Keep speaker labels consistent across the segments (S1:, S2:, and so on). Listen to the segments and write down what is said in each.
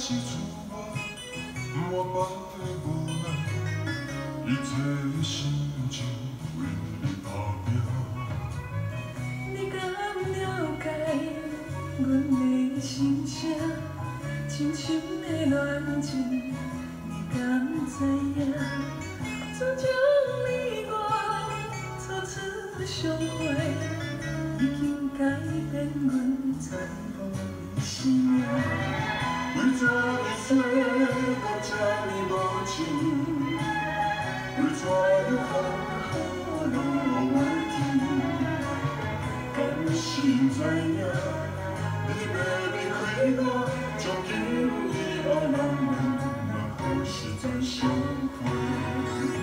S1: 时阵我满腹的无奈，一切心情为你打拼。
S2: 你敢了解阮的心声？深深的恋情，你敢知影？自从你我初次相会，已经改变阮全部的生命。
S1: 为怎会说到这呢无情？为怎又风雨落袂停？敢是知影？你要离开我，从今以后咱们何时再相会？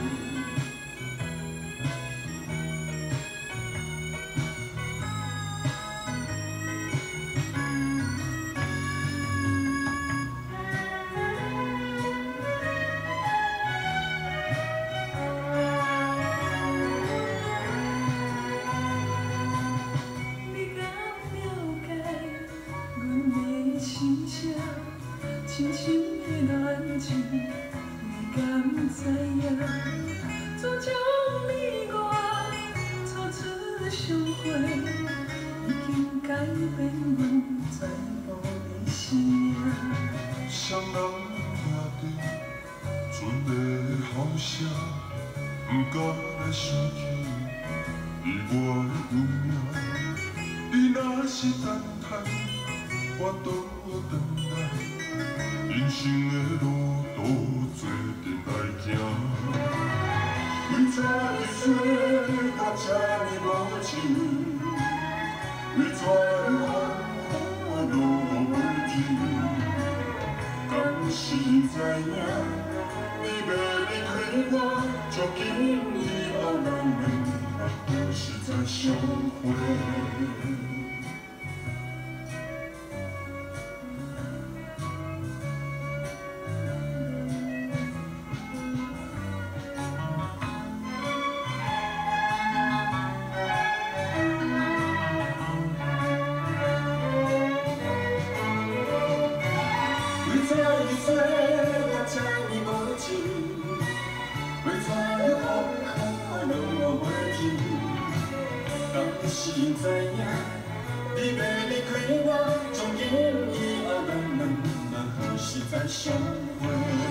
S2: 深深的恋情，你敢知影？自从你我初次相会，已经改变阮全部的生命。
S1: 双人兄弟，准的好声，不敢来想起你我的运命。你若是等待，我倒转来。人生的路多多阵来行，为怎会说到这呢无情？为怎又风雨落袂停？敢是知影？你要离开我，从今以后咱们何时再相会？为怎会说到这呢无情？为怎又风雨落袂停？敢是知影？你要离开我，从今以后咱们何时再相会？